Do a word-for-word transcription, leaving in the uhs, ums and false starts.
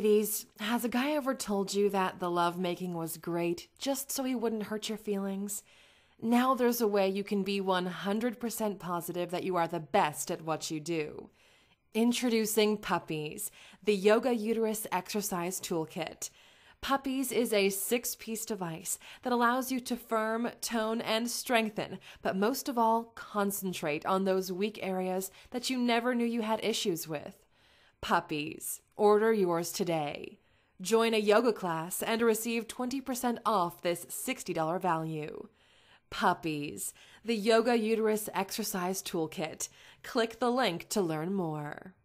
Ladies, has a guy ever told you that the lovemaking was great just so he wouldn't hurt your feelings? Now there's a way you can be one hundred percent positive that you are the best at what you do. Introducing Puppies, the Yoga Uterus Exercise Toolkit. Puppies is a six-piece device that allows you to firm, tone, and strengthen, but most of all, concentrate on those weak areas that you never knew you had issues with. Puppies. Order yours today. Join a yoga class and receive twenty percent off this sixty dollars value. Puppies, the Yoga Uterus Exercise Toolkit. Click the link to learn more.